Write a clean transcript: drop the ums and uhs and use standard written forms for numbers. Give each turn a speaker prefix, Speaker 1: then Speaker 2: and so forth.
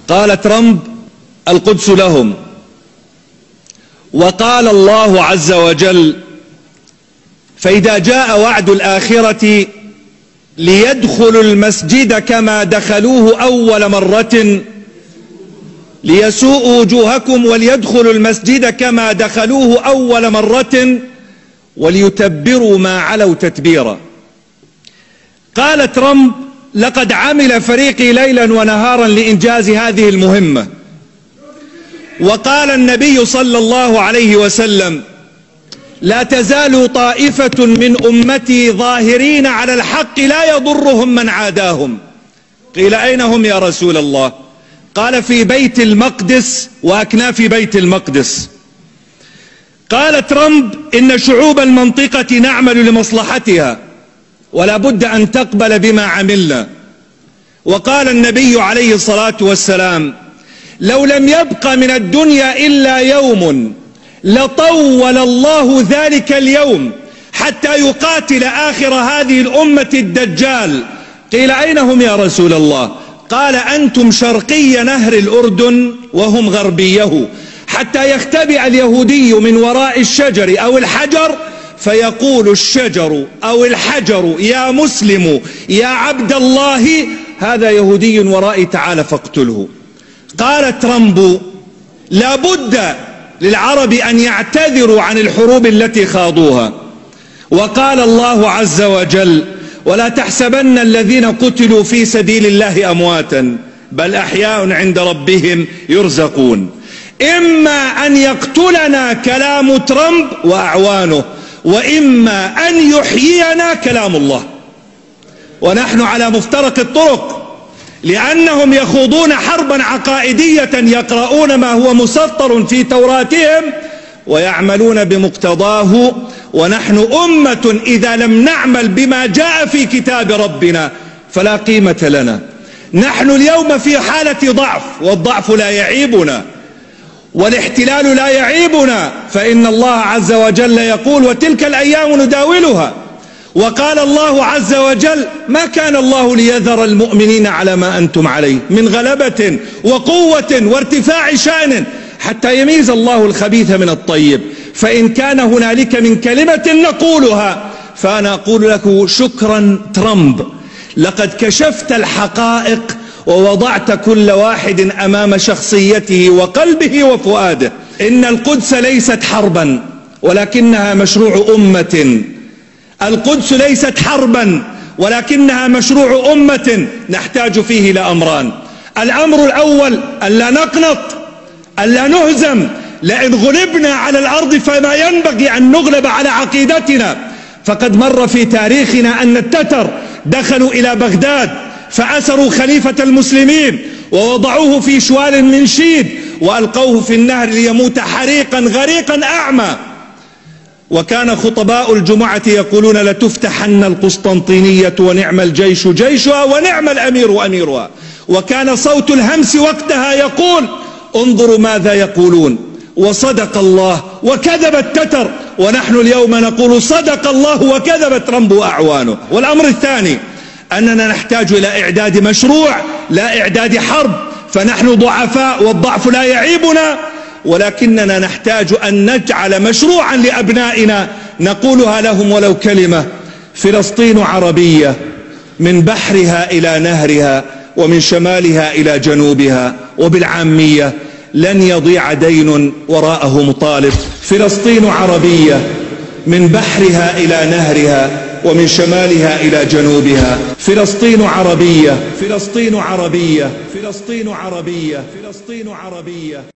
Speaker 1: قال ترامب: القدس لهم. وقال الله عز وجل: فإذا جاء وعد الآخرة ليدخلوا المسجد كما دخلوه أول مرة ليسوءوا وجوهكم وليدخلوا المسجد كما دخلوه أول مرة وليتبروا ما علوا تتبيرا. قال ترامب: لقد عمل فريقي ليلا ونهارا لإنجاز هذه المهمة. وقال النبي صلى الله عليه وسلم: لا تزال طائفة من أمتي ظاهرين على الحق لا يضرهم من عاداهم. قيل: أين هم يا رسول الله؟ قال: في بيت المقدس وأكناف بيت المقدس. قال ترامب: إن شعوب المنطقة نعمل لمصلحتها ولا بد أن تقبل بما عملنا. وقال النبي عليه الصلاة والسلام: لو لم يبق من الدنيا إلا يوم لطول الله ذلك اليوم حتى يقاتل آخر هذه الأمة الدجال. قيل: أين هم يا رسول الله؟ قال: أنتم شرقي نهر الأردن وهم غربيه، حتى يختبئ اليهودي من وراء الشجر أو الحجر فيقول الشجر أو الحجر: يا مسلم يا عبد الله، هذا يهودي ورائي، تعال فاقتله. قال ترامب: لا بد للعرب أن يعتذروا عن الحروب التي خاضوها. وقال الله عز وجل: ولا تحسبن الذين قتلوا في سبيل الله أمواتا بل أحياء عند ربهم يرزقون. إما أن يقتلنا كلام ترامب وأعوانه، وإما أن يحيينا كلام الله. ونحن على مفترق الطرق، لأنهم يخوضون حربا عقائدية يقرؤون ما هو مسطر في توراتهم ويعملون بمقتضاه، ونحن أمة إذا لم نعمل بما جاء في كتاب ربنا فلا قيمة لنا. نحن اليوم في حالة ضعف، والضعف لا يعيبنا والاحتلال لا يعيبنا، فإن الله عز وجل يقول: وتلك الأيام نداولها. وقال الله عز وجل: ما كان الله ليذر المؤمنين على ما أنتم عليه من غلبة وقوة وارتفاع شأن حتى يميز الله الخبيث من الطيب. فإن كان هنالك من كلمة نقولها فأنا أقول لك: شكرا ترامب، لقد كشفت الحقائق ووضعت كل واحد أمام شخصيته وقلبه وفؤاده. إن القدس ليست حربا ولكنها مشروع أمة. القدس ليست حربا ولكنها مشروع أمة نحتاج فيه إلى أمران. الأمر الأول: ألا نقنط، ألا نهزم. لئن غلبنا على الأرض فما ينبغي أن نغلب على عقيدتنا. فقد مر في تاريخنا أن التتر دخلوا إلى بغداد فأسروا خليفة المسلمين ووضعوه في شوال من شيد وألقوه في النهر ليموت حريقا غريقا أعمى. وكان خطباء الجمعة يقولون: لتفتحن القسطنطينية ونعم الجيش جيشها ونعم الأمير أميرها. وكان صوت الهمس وقتها يقول: انظروا ماذا يقولون. وصدق الله وكذب التتر، ونحن اليوم نقول: صدق الله وكذب ترامب وأعوانه. والأمر الثاني: أننا نحتاج إلى إعداد مشروع لا إعداد حرب. فنحن ضعفاء والضعف لا يعيبنا، ولكننا نحتاج أن نجعل مشروعا لأبنائنا نقولها لهم ولو كلمة: فلسطين عربية من بحرها إلى نهرها ومن شمالها إلى جنوبها، وبالعامية: لن يضيع دين وراءه مطالب. فلسطين عربية من بحرها إلى نهرها ومن شمالها إلى جنوبها. فلسطين عربية، فلسطين عربية، فلسطين عربية، فلسطين عربية.